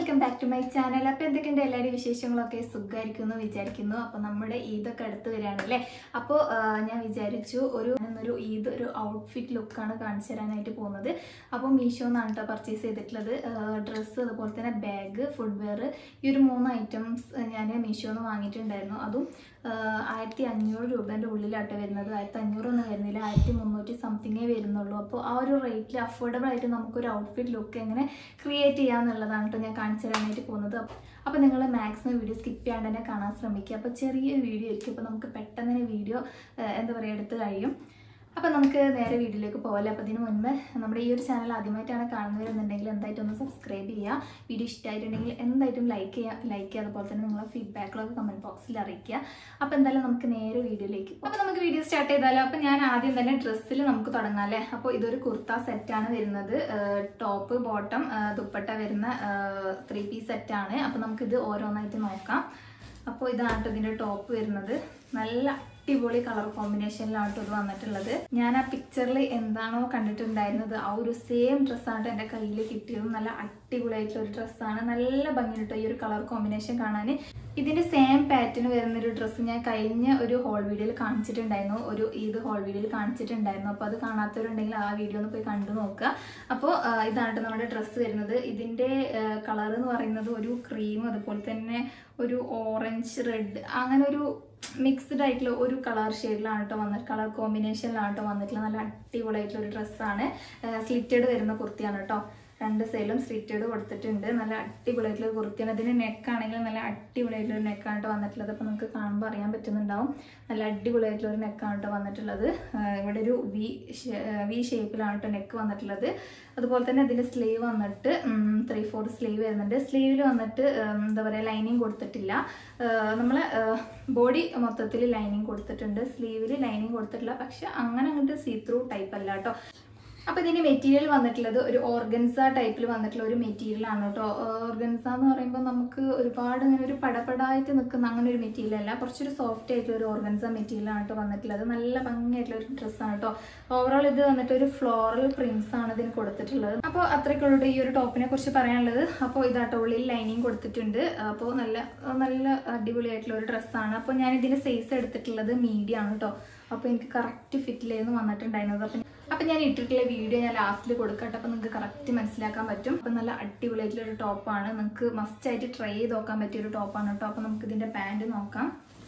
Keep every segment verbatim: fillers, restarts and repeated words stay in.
welcome back to my channel. അപ്പോൾ എന്തൊക്കെയുണ്ട് എല്ലാവരും വിശേഷങ്ങളൊക്കെ സുഖമായിരിക്കുന്നു വിചാരിക്കുന്നു. അപ്പോൾ നമ്മുടെ ഈദൊക്കെ അടുത്ത് വരികയാണല്ലേ. അപ്പോൾ ഞാൻ വിചാരിച്ചു ഒരു ഒരു ഈദ് ഒരു ഔട്ട്ഫിറ്റ് ലുക്കാണ് കാണിച്ചു തരാനായിട്ട് പോകുന്നത്. അപ്പോൾ മീഷോ എന്നാണ് കേട്ടോ പർച്ചേസ് ചെയ്തിട്ടുള്ളത്. ഡ്രസ്സ് അതുപോലെ തന്നെ ബാഗ് ഫുഡ്വെയർ ഈ ഒരു മൂന്ന് ഐറ്റംസ് ഞാൻ മീഷോന്ന് വാങ്ങിയിട്ടുണ്ടായിരുന്നു. അതും ആയിരത്തി അഞ്ഞൂറ് രൂപേൻ്റെ ഉള്ളിലാട്ടോ വരുന്നത്. ആയിരത്തി അഞ്ഞൂറൊന്നും വരുന്നില്ല, ആയിരത്തി മുന്നൂറ്റി സംതിങ്ങേ വരുന്നുള്ളൂ. അപ്പോൾ ആ ഒരു റേറ്റിൽ അഫോർഡബിൾ ആയിട്ട് നമുക്കൊരു ഔട്ട്ഫിറ്റ് ലുക്ക് എങ്ങനെ ക്രിയേറ്റ് ചെയ്യാന്നുള്ളതാണ് കേട്ടോ ഞാൻ കാണിച്ചു തരാനായിട്ട് പോകുന്നത്. അപ്പോൾ നിങ്ങൾ മാക്സിമം വീഡിയോ സ്കിപ്പ് ചെയ്യാണ്ട് തന്നെ കാണാൻ ശ്രമിക്കുക. അപ്പോൾ ചെറിയൊരു വീഡിയോ ആയിരിക്കും, അപ്പോൾ നമുക്ക് പെട്ടെന്ന് തന്നെ വീഡിയോ എന്താ പറയുക എടുത്ത് കഴിയും. അപ്പോൾ നമുക്ക് നേരെ വീഡിയോയിലേക്ക് പോകാമല്ലോ. അപ്പോൾ അതിന് മുൻപ് നമ്മുടെ ഈ ഒരു ചാനൽ ആദ്യമായിട്ടാണ് കാണുന്നതെന്നുണ്ടെങ്കിൽ എന്തായിട്ടും ഒന്ന് സബ്സ്ക്രൈബ് ചെയ്യുക. വീഡിയോ ഇഷ്ടമായിട്ടുണ്ടെങ്കിൽ എന്തായിട്ടും ലൈക്ക് ചെയ്യുക ലൈക്ക് ചെയ്യുക അതുപോലെ തന്നെ നിങ്ങളെ ഫീഡ്ബാക്കുകളൊക്കെ കമൻറ്റ് ബോക്സിൽ അറിയിക്കുക. അപ്പോൾ എന്തായാലും നമുക്ക് നേരെ വീഡിയോയിലേക്ക് അപ്പോൾ നമുക്ക് വീഡിയോ സ്റ്റാർട്ട് ചെയ്താലോ. അപ്പോൾ ഞാൻ ആദ്യം തന്നെ ഡ്രസ്സിൽ നമുക്ക് തുടങ്ങാം അല്ലേ. അപ്പോൾ ഇതൊരു കുർത്ത സെറ്റാണ് വരുന്നത്. ടോപ്പ് ബോട്ടം ദുപ്പട്ട വരുന്ന ത്രീ പീസ് സെറ്റാണ്. അപ്പോൾ നമുക്കിത് ഓരോന്നായിട്ട് നോക്കാം. അപ്പോൾ ഇതാണ് ഇതിൻ്റെ ടോപ്പ് വരുന്നത്. നല്ല അടിപൊളി കളർ കോമ്പിനേഷനിലാണ് ഇത് വന്നിട്ടുള്ളത്. ഞാൻ ആ പിക്ചറിൽ എന്താണോ കണ്ടിട്ടുണ്ടായിരുന്നത് ആ ഒരു സെയിം ഡ്രസ്സാണ് എൻ്റെ കയ്യിൽ കിട്ടിയതും. നല്ല അടിപൊളിയായിട്ടുള്ള ഒരു ഡ്രസ്സാണ്. നല്ല ഭംഗിയിട്ടോ ഈ ഒരു കളർ കോമ്പിനേഷൻ കാണാൻ. ഇതിന്റെ സെയിം പാറ്റേൺ വരുന്നൊരു ഡ്രസ്സ് ഞാൻ കഴിഞ്ഞ ഒരു ഹോൾ വീഡിയോയിൽ കാണിച്ചിട്ടുണ്ടായിരുന്നു, ഒരു ഈദ് ഹോൾ വീഡിയോയിൽ കാണിച്ചിട്ടുണ്ടായിരുന്നു. അപ്പോൾ അത് കാണാത്തവരുണ്ടെങ്കിൽ ആ വീഡിയോ ഒന്ന് പോയി കണ്ടു നോക്കുക. അപ്പോൾ ഇതാണ് നമ്മുടെ ഡ്രസ്സ് വരുന്നത്. ഇതിന്റെ കളർ എന്ന് പറയുന്നത് ഒരു ക്രീം അതുപോലെ തന്നെ ഒരു ഓറഞ്ച് റെഡ് അങ്ങനെ ഒരു മിക്സ്ഡ് ആയിട്ടുള്ള ഒരു കളർ ഷെയ്ഡിലാണ് കേട്ടോ വന്നിട്ട് കളർ കോമ്പിനേഷനിലാണ് കേട്ടോ വന്നിട്ടുള്ള നല്ല അടിപൊളിയായിട്ടുള്ള ഒരു ഡ്രസ്സാണ്. സ്ലിറ്റഡ് വരുന്ന കുർത്തിയാണ് കേട്ടോ. രണ്ട് സൈഡിലും സ്ലിറ്റഡ് കൊടുത്തിട്ടുണ്ട്. നല്ല അടിപൊളിയായിട്ടുള്ള ഒരു കുർത്തിയാണ്. ഇതിന് നെക്കാണെങ്കിൽ നല്ല അടിപൊളിയായിട്ടുള്ള ഒരു നെക്കാണ് കേട്ടോ വന്നിട്ടുള്ളത്. അപ്പോൾ നമുക്ക് കാണുമ്പോൾ അറിയാൻ പറ്റുന്നുണ്ടാവും. നല്ല അടിപൊളിയായിട്ടുള്ള ഒരു നെക്കാണ് കേട്ടോ വന്നിട്ടുള്ളത്. ഇവിടെ ഒരു വി വി ഷേപ്പിലാണ് കേട്ടോ നെക്ക് വന്നിട്ടുള്ളത്. അതുപോലെ തന്നെ ഇതിൻ്റെ സ്ലീവ് വന്നിട്ട് ത്രീ ഫോർ സ്ലീവ് വരുന്നുണ്ട്. സ്ലീവിൽ വന്നിട്ട് എന്താ പറയുക ലൈനിങ് കൊടുത്തിട്ടില്ല. നമ്മൾ ബോഡി മൊത്തത്തിൽ ലൈനിങ് കൊടുത്തിട്ടുണ്ട്, സ്ലീവിൽ ലൈനിങ് കൊടുത്തിട്ടില്ല. പക്ഷെ അങ്ങനെ അങ്ങോട്ട് സീ ത്രൂ ടൈപ്പ് അല്ല കേട്ടോ. അപ്പോൾ ഇതിൻ്റെ മെറ്റീരിയൽ വന്നിട്ടുള്ളത് ഒരു ഓർഗൻസ ടൈപ്പിൽ വന്നിട്ടുള്ള ഒരു മെറ്റീരിയൽ ആണ് കേട്ടോ. ഓർഗൻസ എന്ന് പറയുമ്പോൾ നമുക്ക് ഒരുപാട് ഇങ്ങനെ ഒരു പടപടായിട്ട് നിൽക്കുന്ന അങ്ങനെ ഒരു മെറ്റീരിയൽ അല്ല, കുറച്ചൊരു സോഫ്റ്റ് ആയിട്ടുള്ള ഒരു ഓർഗൻസ മെറ്റീരിയൽ ആണ് കേട്ടോ വന്നിട്ടുള്ളത്. നല്ല ഭംഗിയായിട്ടുള്ള ഒരു ഡ്രസ്സാണ് കേട്ടോ. ഓവറോൾ ഇത് വന്നിട്ട് ഒരു ഫ്ലോറൽ പ്രിന്റ്സ് ആണ് ഇതിന് കൊടുത്തിട്ടുള്ളത്. അപ്പോൾ അത്രയ്ക്കുള്ള ഈ ഒരു ടോപ്പിനെ കുറിച്ച് പറയാനുള്ളത്. അപ്പോൾ ഇതാട്ടോ ഉള്ളിൽ ലൈനിങ് കൊടുത്തിട്ടുണ്ട്. അപ്പോൾ നല്ല നല്ല അടിപൊളിയായിട്ടുള്ള ഒരു ഡ്രസ്സാണ്. അപ്പോൾ ഞാൻ ഇതിൻ്റെ സൈസ് എടുത്തിട്ടുള്ളത് മീഡിയം ആണ് കേട്ടോ. അപ്പോൾ എനിക്ക് കറക്റ്റ് ഫിറ്റിലായിരുന്നു വന്നിട്ടുണ്ടായിരുന്നത്. അപ്പം അപ്പം ഞാൻ ഇട്ടിട്ടുള്ള വീഡിയോ ഞാൻ ലാസ്റ്റിൽ കൊടുക്കട്ടെ. അപ്പോൾ നിങ്ങൾക്ക് കറക്റ്റ് മനസ്സിലാക്കാൻ പറ്റും. അപ്പം നല്ല അടിപൊളിയായിട്ടുള്ള ഒരു ടോപ്പാണ്. നിങ്ങൾക്ക് മസ്റ്റായിട്ട് ട്രൈ ചെയ്ത് നോക്കാൻ പറ്റിയൊരു ടോപ്പാണ് കേട്ടോ. അപ്പോൾ നമുക്ക് ഇതിൻ്റെ പാൻറ് നോക്കാം.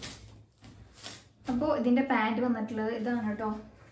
അപ്പോൾ ഇതിൻ്റെ പാൻറ് വന്നിട്ടുള്ളത് ഇതാണ് കേട്ടോ.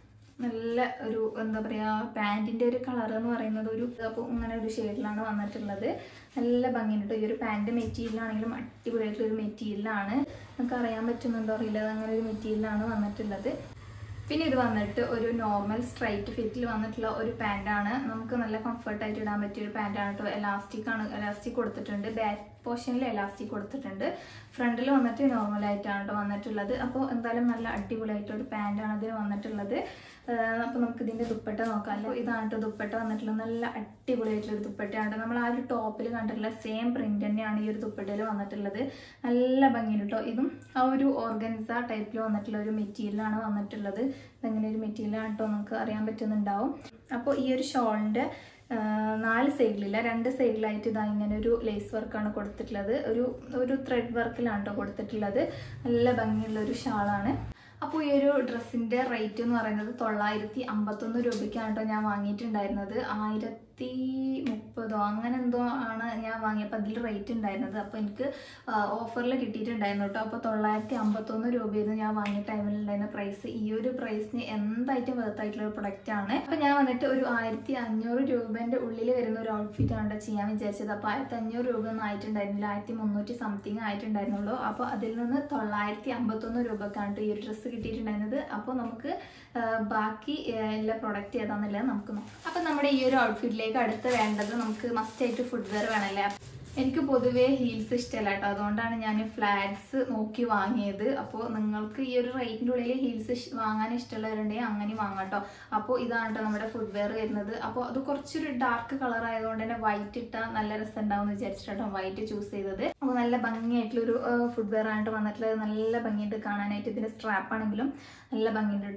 നല്ല ഒരു എന്താ പറയുക പാൻറ്റിൻ്റെ ഒരു കളർ എന്ന് പറയുന്നത് ഒരു അപ്പോൾ ഇങ്ങനെ ഒരു ഷെയ്ഡിലാണ് വന്നിട്ടുള്ളത്. നല്ല ഭംഗിയുണ്ട് ഈ ഒരു പാൻറ്. മെറ്റീരിയലാണെങ്കിലും അടിപൊളിയായിട്ടുള്ള ഒരു മെറ്റീരിയലാണ്. നമുക്ക് അറിയാൻ പറ്റുന്നുണ്ടോ അറിയില്ല, അങ്ങനെ ഒരു മെറ്റീരിയലാണ് വന്നിട്ടുള്ളത്. പിന്നെ ഇത് വന്നിട്ട് ഒരു നോർമൽ സ്ട്രൈറ്റ് ഫിറ്റിൽ വന്നിട്ടുള്ള ഒരു പാൻറ്റാണ്. നമുക്ക് നല്ല കംഫർട്ടായിട്ട് ഇടാൻ പറ്റിയ ഒരു പാൻറ്റാണ് കേട്ടോ. എലാസ്റ്റിക് ആണ്, എലാസ്റ്റിക് കൊടുത്തിട്ടുണ്ട്. ബാക്ക് പോർഷനിൽ എലാസ്റ്റിക് കൊടുത്തിട്ടുണ്ട്. ഫ്രണ്ടിൽ വന്നിട്ട് നോർമലായിട്ടാണ് കേട്ടോ വന്നിട്ടുള്ളത്. അപ്പോൾ എന്തായാലും നല്ല അടിപൊളിയായിട്ടൊരു പാൻറ്റാണ് ഇതിന് വന്നിട്ടുള്ളത്. അപ്പോൾ നമുക്ക് ഇതിൻ്റെ ദുപ്പട്ട നോക്കാം. അപ്പോൾ ഇതാണ് കേട്ടോ ദുപ്പട്ട വന്നിട്ടുള്ളത്. നല്ല അടിപൊളിയായിട്ടുള്ളൊരു ദുപ്പട്ടയാണ്. നമ്മൾ ആ ഒരു ടോപ്പിൽ കണ്ടിട്ടുള്ള സെയിം പ്രിന്റ് തന്നെയാണ് ഈ ഒരു ദുപ്പട്ടയിൽ വന്നിട്ടുള്ളത്. നല്ല ഭംഗിയുണ്ട് കേട്ടോ. ഇതും ആ ഒരു ഓർഗൻസ ടൈപ്പിൽ വന്നിട്ടുള്ള ഒരു മെറ്റീരിയലാണ് വന്നിട്ടുള്ളത്. ഇതെങ്ങനെ ഒരു മെറ്റീരിയലാണ് കേട്ടോ, നമുക്ക് അറിയാൻ പറ്റുന്നുണ്ടാവും. അപ്പോൾ ഈ ഒരു ഷോളിൻ്റെ നാല് സൈഡിലില്ല, രണ്ട് സൈഡിലായിട്ട് ഇതാ ഇങ്ങനെ ഒരു ലേസ് വർക്കാണ് കൊടുത്തിട്ടുള്ളത്. ഒരു ഒരു ത്രെഡ് വർക്കിലാണ് കേട്ടോ കൊടുത്തിട്ടുള്ളത്. നല്ല ഭംഗിയുള്ള ഒരു ഷാളാണ്. അപ്പോൾ ഈ ഒരു ഡ്രസ്സിൻ്റെ റേറ്റ് എന്ന് പറയുന്നത് തൊള്ളായിരത്തി അമ്പത്തൊന്ന് രൂപയ്ക്കാണ് കേട്ടോ ഞാൻ വാങ്ങിയിട്ടുണ്ടായിരുന്നത്. ആയിരത്തി മുപ്പതോ അങ്ങനെ എന്തോ ആണ് ഞാൻ വാങ്ങിയപ്പോൾ അതിൽ റേറ്റ് ഉണ്ടായിരുന്നത്. അപ്പോൾ എനിക്ക് ഓഫറിൽ കിട്ടിയിട്ടുണ്ടായിരുന്നു കേട്ടോ. അപ്പോൾ തൊള്ളായിരത്തി അമ്പത്തൊന്ന് രൂപയായിരുന്നു ഞാൻ വാങ്ങിയ ടൈമിൽ ഉണ്ടായിരുന്ന പ്രൈസ്. ഈ ഒരു പ്രൈസിന് എന്തായിട്ടും വെർത്തായിട്ടുള്ള ഒരു പ്രൊഡക്റ്റാണ്. അപ്പോൾ ഞാൻ വന്നിട്ട് ഒരു ആയിരത്തി അഞ്ഞൂറ് രൂപേൻ്റെ ഉള്ളിൽ വരുന്ന ഒരു ഔട്ട്ഫിറ്റാണ് കേട്ടോ ചെയ്യാൻ വിചാരിച്ചത്. അപ്പോൾ ആയിരത്തി അഞ്ഞൂറ് രൂപ ഒന്നും ആയിട്ടുണ്ടായിരുന്നില്ല, ആയിരത്തി മുന്നൂറ്റി സംതിങ് ആയിട്ടുണ്ടായിരുന്നുള്ളൂ. അപ്പോൾ അതിൽ നിന്ന് തൊള്ളായിരത്തി അമ്പത്തൊന്ന് രൂപക്കാണ് ഈ ഒരു ഡ്രസ്സ് കിട്ടിയിട്ടുണ്ടായിരുന്നത്. അപ്പോൾ നമുക്ക് ബാക്കി എല്ലാ പ്രൊഡക്റ്റ് ഏതാണെന്നുള്ളത് നമുക്ക് നോക്കാം. അപ്പോൾ നമ്മുടെ ഈ ഒരു ഔട്ട്ഫിറ്റിലേക്ക് അടുത്ത് വേണ്ടത് നമുക്ക് മസ്റ്റായിട്ട് ഫുട്വെയർ വേണമല്ലേ. എനിക്ക് പൊതുവേ ഹീൽസ് ഇഷ്ടമല്ല കേട്ടോ, അതുകൊണ്ടാണ് ഞാൻ ഫ്ലാറ്റ്സ് നോക്കി വാങ്ങിയത്. അപ്പോൾ നിങ്ങൾക്ക് ഈ ഒരു റേറ്റിൻ്റെ ഉള്ളിൽ ഹീൽസ് വാങ്ങാൻ ഇഷ്ടമുള്ളവരുണ്ടെങ്കിൽ അങ്ങനെ വാങ്ങാം കേട്ടോ. അപ്പോൾ ഇതാണ് കേട്ടോ നമ്മുടെ ഫുട്വെയർ വരുന്നത്. അപ്പോൾ അത് കുറച്ചൊരു ഡാർക്ക് കളർ ആയതുകൊണ്ട് തന്നെ വൈറ്റ് ഇട്ടാൽ നല്ല രസം ഉണ്ടാവും എന്ന് വിചാരിച്ചിട്ടോ വൈറ്റ് ചൂസ് ചെയ്തത്. അപ്പോൾ നല്ല ഭംഗിയായിട്ടുള്ളൊരു ഫുട്വെയർ ആയിട്ട് വന്നിട്ടുള്ളത്. നല്ല ഭംഗിയുണ്ട് കാണാനായിട്ട്. ഇതിൻ്റെ സ്ട്രാപ്പ് ആണെങ്കിലും നല്ല ഭംഗിയുണ്ട് കേട്ടോ.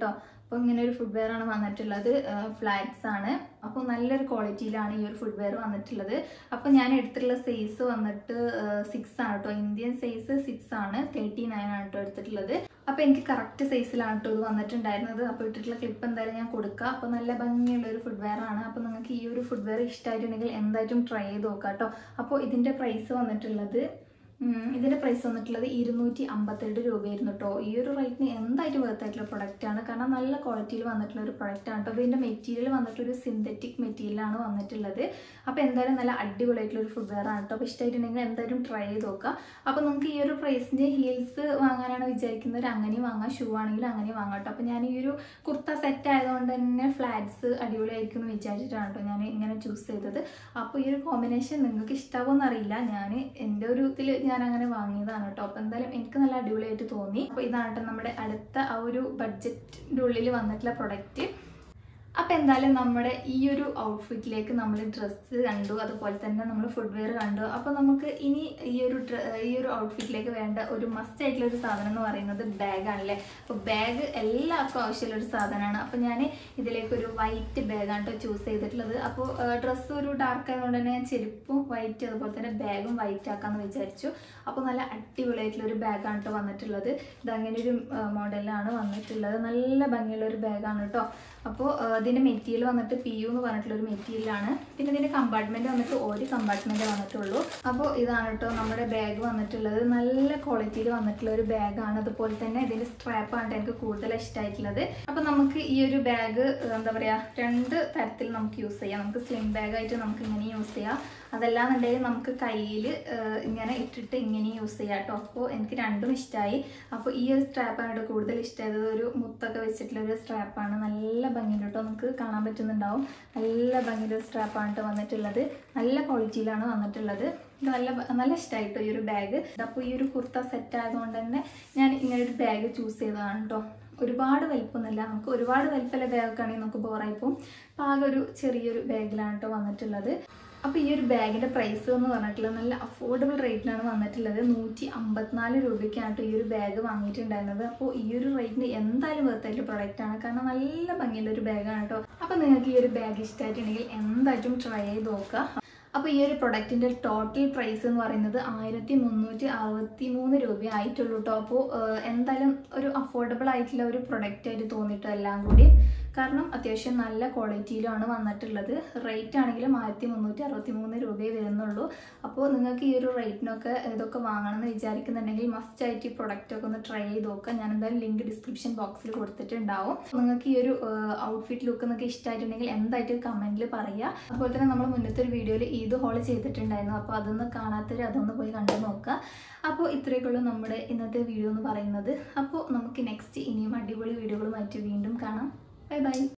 അപ്പോൾ ഇങ്ങനെ ഒരു ഫുഡ് വെയർ ആണ് വന്നിട്ടുള്ളത്. ഫ്ലാറ്റ്സ് ആണ്. അപ്പോൾ നല്ലൊരു ക്വാളിറ്റിയിലാണ് ഈ ഒരു ഫുഡ് വെയർ വന്നിട്ടുള്ളത്. അപ്പോൾ ഞാൻ എടുത്തിട്ടുള്ള സൈസ് വന്നിട്ട് സിക്സ് ആണ് കേട്ടോ. ഇന്ത്യൻ സൈസ് സിക്സ് ആണ്. തേർട്ടി നയൻ ആണ് കേട്ടോ എടുത്തിട്ടുള്ളത്. അപ്പോൾ എനിക്ക് കറക്റ്റ് സൈസിലാണ് കേട്ടോ ഇത് വന്നിട്ടുണ്ടായിരുന്നത്. അപ്പോൾ ഇട്ടിട്ടുള്ള ക്ലിപ്പ് എന്തായാലും ഞാൻ കൊടുക്കാം. അപ്പോൾ നല്ല ഭംഗിയുള്ള ഒരു ഫുഡ് വെയർ ആണ്. അപ്പോൾ നിങ്ങൾക്ക് ഈ ഒരു ഫുഡ് വെയർ ഇഷ്ടമായിട്ടുണ്ടെങ്കിൽ എന്തായിട്ടും ട്രൈ ചെയ്ത് നോക്കാം കേട്ടോ. അപ്പോൾ ഇതിൻ്റെ പ്രൈസ് വന്നിട്ടുള്ളത് ഇതിൻ്റെ പ്രൈസ് വന്നിട്ടുള്ളത് ഇരുന്നൂറ്റി അമ്പത്തെട്ട് രൂപയായിരുന്നു കേട്ടോ. ഈ ഒരു റേറ്റിന് എന്തായിട്ട് വർത്തായിട്ടുള്ള പ്രൊഡക്റ്റാണ്. കാരണം നല്ല ക്വാളിറ്റിയിൽ വന്നിട്ടുള്ള ഒരു പ്രൊഡക്റ്റാണ് കേട്ടോ. അപ്പോൾ ഇതിൻ്റെ മെറ്റീരിയൽ വന്നിട്ടൊരു സിന്തറ്റിക് മെറ്റീരിയലാണ് വന്നിട്ടുള്ളത്. അപ്പോൾ എന്തായാലും നല്ല അടിപൊളിയായിട്ടുള്ള ഒരു ഫുഡ് വെയർ ആണ് കേട്ടോ. അപ്പോൾ ഇഷ്ടമായിട്ടുണ്ടെങ്കിൽ എന്തായാലും ട്രൈ ചെയ്ത് നോക്കുക. അപ്പോൾ നിങ്ങൾക്ക് ഈ ഒരു പ്രൈസിൻ്റെ ഹീൽസ് വാങ്ങാനാണ് വിചാരിക്കുന്നവർ അങ്ങനെയും വാങ്ങാം, ഷൂ ആണെങ്കിലും അങ്ങനെയും വാങ്ങാം കേട്ടോ. അപ്പോൾ ഞാൻ ഈ ഒരു കുർത്ത സെറ്റ് ആയതുകൊണ്ട് തന്നെ ഫ്ലാറ്റ്സ് അടിപൊളിയായിരിക്കും എന്ന് വിചാരിച്ചിട്ടാണ് കേട്ടോ ഞാൻ ഇങ്ങനെ ചൂസ് ചെയ്തത്. അപ്പോൾ ഈ ഒരു കോമ്പിനേഷൻ നിങ്ങൾക്ക് ഇഷ്ടാവുമെന്ന് അറിയില്ല. ഞാൻ എൻ്റെ ഒരു ഇതിൽ ഞാൻ അങ്ങനെ വാങ്ങിയതാണ് കേട്ടോ. അപ്പോൾ എന്തായാലും എനിക്ക് നല്ല അടിപൊളിയായിട്ട് തോന്നി. അപ്പോൾ ഇതാണ് കേട്ടോ നമ്മുടെ അടുത്ത ആ ഒരു ബഡ്ജറ്റിൻ്റെ ഉള്ളിൽ വന്നിട്ടുള്ള പ്രൊഡക്റ്റ്. അപ്പോൾ എന്തായാലും നമ്മുടെ ഈ ഒരു ഔട്ട്ഫിറ്റിലേക്ക് നമ്മൾ ഡ്രസ്സ് കണ്ടു, അതുപോലെ തന്നെ നമ്മൾ ഫുഡ് വെയർ കണ്ടു. അപ്പോൾ നമുക്ക് ഇനി ഈ ഒരു ഈ ഒരു ഔട്ട്ഫിറ്റിലേക്ക് വേണ്ട ഒരു മസ്റ്റ് ആയിട്ടുള്ള ഒരു സാധനം എന്ന് പറയുന്നത് ബാഗാണല്ലേ. അപ്പോൾ ബാഗ് എല്ലാവർക്കും ആവശ്യമുള്ള ഒരു സാധനമാണ്. അപ്പോൾ ഞാൻ ഇതിലേക്ക് ഒരു വൈറ്റ് ബാഗാണ് കേട്ടോ ചൂസ് ചെയ്തിട്ടുള്ളത്. അപ്പോൾ ഡ്രസ്സ് ഒരു ഡാർക്ക് ആയതുകൊണ്ട് തന്നെ ഞാൻ ചെരുപ്പും വൈറ്റ് അതുപോലെ തന്നെ ബാഗും വൈറ്റ് ആക്കാമെന്ന് വിചാരിച്ചു. അപ്പോൾ നല്ല അടിപൊളിയായിട്ടുള്ള ഒരു ബാഗാണ് കേട്ടോ വന്നിട്ടുള്ളത്. ഇതങ്ങനെ ഒരു മോഡലാണ് വന്നിട്ടുള്ളത്. നല്ല ഭംഗിയുള്ള ഒരു ബാഗാണ് കേട്ടോ. അപ്പോൾ ഇതിൻ്റെ മെറ്റീരിയൽ വന്നിട്ട് പി യു എന്ന് പറഞ്ഞിട്ടുള്ളൊരു മെറ്റീരിയലാണ്. പിന്നെ ഇതിൻ്റെ കമ്പാർട്ട്മെൻറ്റ് വന്നിട്ട് ഒരു കമ്പാർട്ട്മെൻറ്റേ വന്നിട്ടുള്ളൂ. അപ്പോൾ ഇതാണ് കേട്ടോ നമ്മുടെ ബാഗ് വന്നിട്ടുള്ളത്. നല്ല ക്വാളിറ്റിയിൽ വന്നിട്ടുള്ള ഒരു ബാഗാണ്. അതുപോലെ തന്നെ ഇതിൻ്റെ സ്ട്രാപ്പാണ് എനിക്ക് കൂടുതൽ ഇഷ്ടമായിട്ടുള്ളത്. അപ്പോൾ നമുക്ക് ഈ ഒരു ബാഗ് എന്താ പറയുക രണ്ട് തരത്തിൽ നമുക്ക് യൂസ് ചെയ്യാം. നമുക്ക് സ്ലിം ബാഗായിട്ട് നമുക്ക് ഇങ്ങനെ യൂസ് ചെയ്യാം. അതല്ലാന്നുണ്ടെങ്കിൽ നമുക്ക് കയ്യിൽ ഇങ്ങനെ ഇട്ടിട്ട് ഇങ്ങനെ യൂസ് ചെയ്യാം കേട്ടോ. അപ്പോൾ എനിക്ക് രണ്ടും ഇഷ്ടമായി. അപ്പോൾ ഈ ഒരു സ്ട്രാപ്പാണ് കൂടുതൽ ഇഷ്ടമായത്. ഒരു മുത്തൊക്കെ വെച്ചിട്ടുള്ള ഒരു സ്ട്രാപ്പാണ്. നല്ല ഭംഗിയുണ്ട് കേട്ടോ. നമുക്ക് കാണാൻ പറ്റുന്നുണ്ടാവും. നല്ല ഭംഗിയുടെ സ്ട്രാപ്പാണ് കേട്ടോ വന്നിട്ടുള്ളത്. നല്ല ക്വാളിറ്റിയിലാണ് വന്നിട്ടുള്ളത്. നല്ല നല്ല ഇഷ്ടമായിട്ടോ ഈ ഒരു ബാഗ്. അപ്പോൾ ഈ ഒരു കുർത്ത സെറ്റ് ആയതുകൊണ്ട് തന്നെ ഞാൻ ഇങ്ങനെ ഒരു ബാഗ് ചൂസ് ചെയ്തതാണ് കേട്ടോ. ഒരുപാട് വലിപ്പമൊന്നുമില്ല. നമുക്ക് ഒരുപാട് വലിപ്പമുള്ള ബാഗൊക്കെ ആണെങ്കിൽ നമുക്ക് ബോറായിപ്പോവും. അപ്പോൾ ആകെ ഒരു ചെറിയൊരു ബാഗിലാണ് കേട്ടോ വന്നിട്ടുള്ളത്. അപ്പോൾ ഈ ഒരു ബാഗിൻ്റെ പ്രൈസ് എന്ന് പറഞ്ഞിട്ടുള്ളത് നല്ല അഫോർഡബിൾ റേറ്റിലാണ് വന്നിട്ടുള്ളത്. നൂറ്റി അമ്പത്തിനാല് രൂപയ്ക്കാണ് കേട്ടോ ഈ ഒരു ബാഗ് വാങ്ങിയിട്ടുണ്ടായിരുന്നത്. അപ്പോൾ ഈ ഒരു റേറ്റിന് എന്തായാലും വർത്തായിട്ടുള്ള പ്രൊഡക്റ്റാണ്. കാരണം നല്ല ഭംഗിയുള്ള ഒരു ബാഗാണ് കേട്ടോ. അപ്പോൾ നിങ്ങൾക്ക് ഈ ഒരു ബാഗ് ഇഷ്ടമായിട്ടുണ്ടെങ്കിൽ എന്തായിട്ടും ട്രൈ ചെയ്ത് നോക്കുക. അപ്പോൾ ഈ ഒരു പ്രൊഡക്റ്റിൻ്റെ ടോട്ടൽ പ്രൈസ് എന്ന് പറയുന്നത് ആയിരത്തി മുന്നൂറ്റി അറുപത്തി മൂന്ന് രൂപ ആയിട്ടുള്ളൂ കേട്ടോ. അപ്പോൾ എന്തായാലും ഒരു അഫോർഡബിൾ ആയിട്ടുള്ള ഒരു പ്രൊഡക്റ്റ് ആയിട്ട് തോന്നിയിട്ടോ എല്ലാം കൂടി. കാരണം അത്യാവശ്യം നല്ല ക്വാളിറ്റിയിലാണ് വന്നിട്ടുള്ളത്. റേറ്റ് ആണെങ്കിലും ആയിരത്തി മുന്നൂറ്റി അറുപത്തി മൂന്ന് രൂപയെ വരുന്നുള്ളൂ. അപ്പോൾ നിങ്ങൾക്ക് ഈ ഒരു റേറ്റിനൊക്കെ ഇതൊക്കെ വാങ്ങണമെന്ന് വിചാരിക്കുന്നുണ്ടെങ്കിൽ മസ്റ്റ് ആയിട്ട് ഈ പ്രൊഡക്റ്റൊക്കെ ഒന്ന് ട്രൈ ചെയ്ത് നോക്കുക. ഞാൻ എന്തായാലും ലിങ്ക് ഡിസ്ക്രിപ്ഷൻ ബോക്സിൽ കൊടുത്തിട്ടുണ്ടാവും. നിങ്ങൾക്ക് ഈ ഒരു ഔട്ട്ഫിറ്റ് ലുക്ക് എന്നൊക്കെ ഇഷ്ടമായിട്ടുണ്ടെങ്കിൽ എന്തായിട്ട് കമൻറ്റിൽ പറയുക. അതുപോലെ തന്നെ നമ്മൾ മുന്നത്തെ ഒരു വീഡിയോയിൽ ഈദ് ഹോൾ ചെയ്തിട്ടുണ്ടായിരുന്നു. അപ്പോൾ അതൊന്ന് കാണാത്തവർ അതൊന്ന് പോയി കണ്ടു നോക്കുക. അപ്പോൾ ഇത്രയൊക്കെയുള്ളൂ നമ്മുടെ ഇന്നത്തെ വീഡിയോ എന്ന് പറയുന്നത്. അപ്പോൾ നമുക്ക് നെക്സ്റ്റ് ഇനിയും അടിപൊളി വീഡിയോകളുമായിട്ട് വീണ്ടും കാണാം. Bye bye.